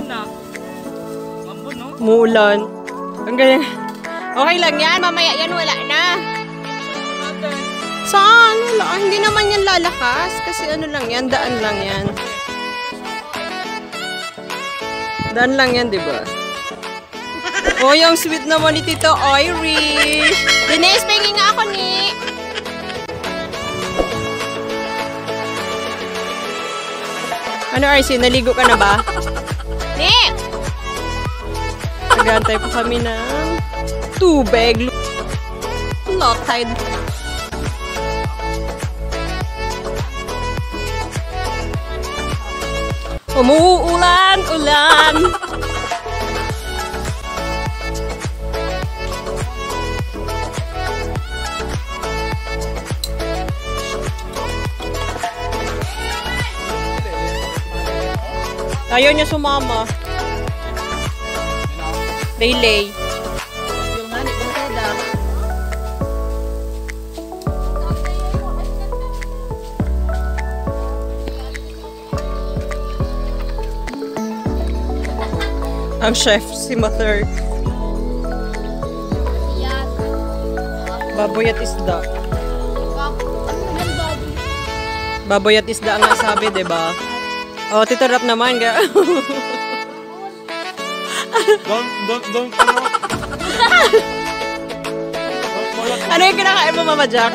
Muulan. Ang galing. Okay lang yan. Mamaya yan wala na. Saan? Wala. Hindi naman yan lalakas. Kasi ano lang yan. Daan lang yan. Daan lang yan, diba? Oh, yung sweet naman ni Tito Irish. Denise, pengi nga ako ni. Ano, RC? Naligo ka na ba? Ni! Nagantay po kami ng tubig. Low tide. Umuulan, ulan. Ayaw niya sumama. Laylay. Yung nga, ito na. Ang chef, si Mother. Baboy at isda. Baboy at isda ang nasabi, diba? Oh, Tito Rap naman, ga. Don't, Ano yung kinakain mo, Mama Jack?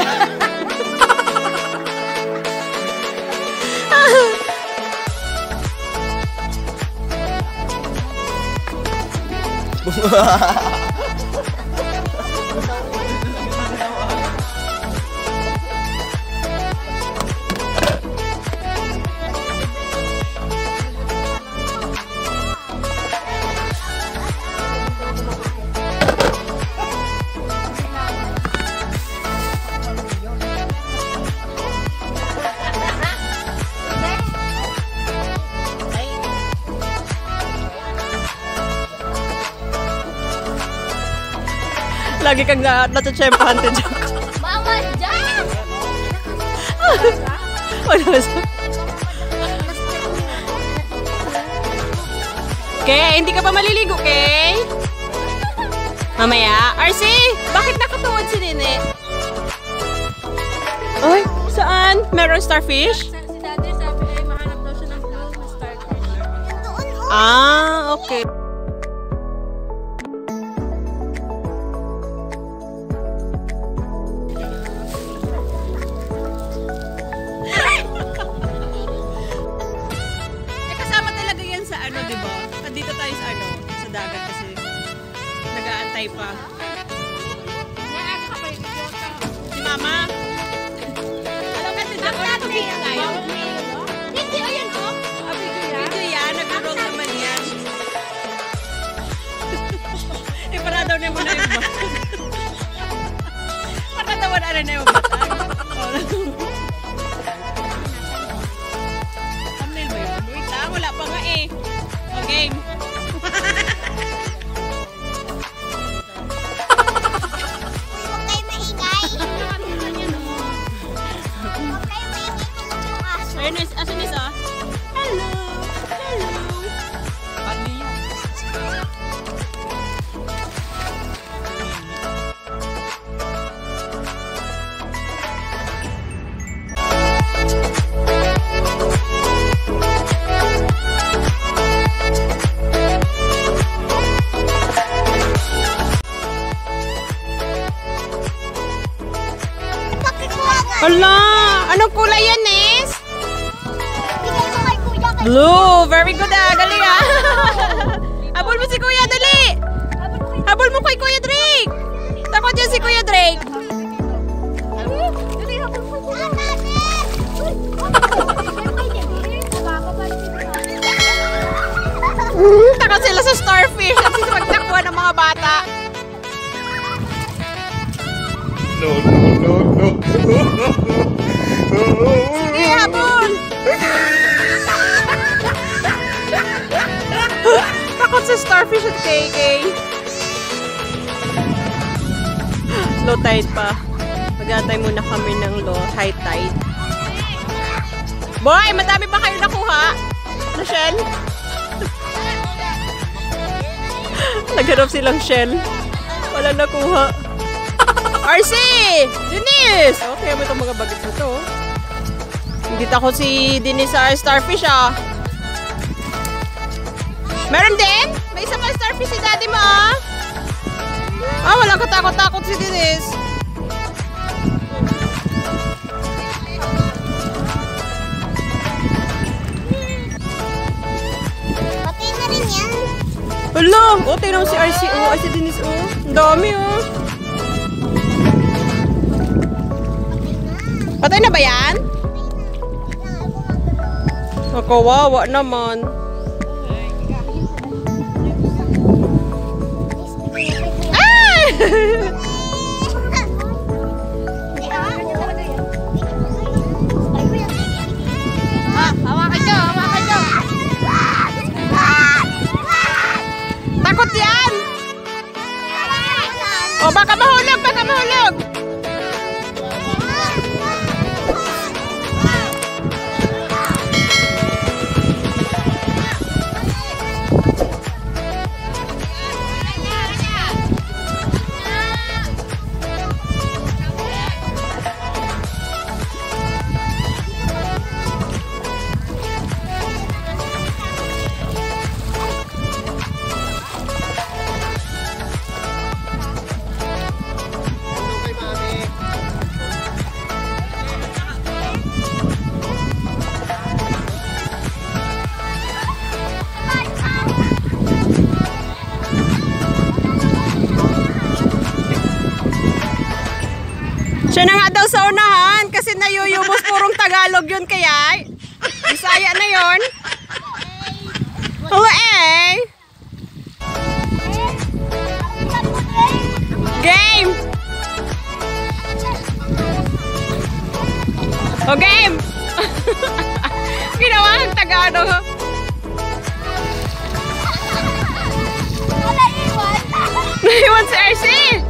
Lagi kang natutsyempohan, Tito Jack. Mama Jack! Kay, hindi ka pa maliligo, Kay? Mamaya? RC, bakit nakatuwad si Nene? Ay, saan? Meron starfish? Si Daddy sabi ay mahanap daw siya ng blue starfish. Ah, okay. Pa. Si Mama. Alam ka, Tito Jack, hindi, ayan o. Video yan, nag-roll naman yan. Para daw na mo na yung bata. Para daw na na yung bata. Thumbnail ba yun? Wait lang, wala pa nga eh. Okay. Asan isa? Hello! Hello! Hala! Anong kulay yan, Nes? Blue! Very good ah! Galing ah! Habol mo si Kuya, dali! Habol mo kay Kuya Drake! Takot dyan si Kuya Drake! Takot sila sa starfish at sila magtakwa ng mga bata! No. Sige, habol! Takot sa starfish at KK. Low tide pa. Mag-aantay muna kami ng high tide. Boy, madami pa kayo nakuha? Rochelle? Naghanap silang shell. Wala nakuha. RC! Denise! Okay, mo itong mga bagets na to. Hindi ako si Denise sa starfish ah. Meron din? May isa pa starfish si daddy mo ah. Ah, walang katakot-takot si Denise. Pati na rin yan. Hala! O, tingnan mo si RC. O, ay si Denise o. Ang dami o. Patay na ba yan? Nakawawa naman. Ah! Hawakan nyo, hawakan nyo. Takot yan! O, baka mahulog, baka mahulog! Siya na nga daw sa unahan kasi nayuyubos purong Tagalog yun kaya. Bisaya na yun. Hello eh. Game. O game. Ginawa ang Tagalog. Naiwan si RC.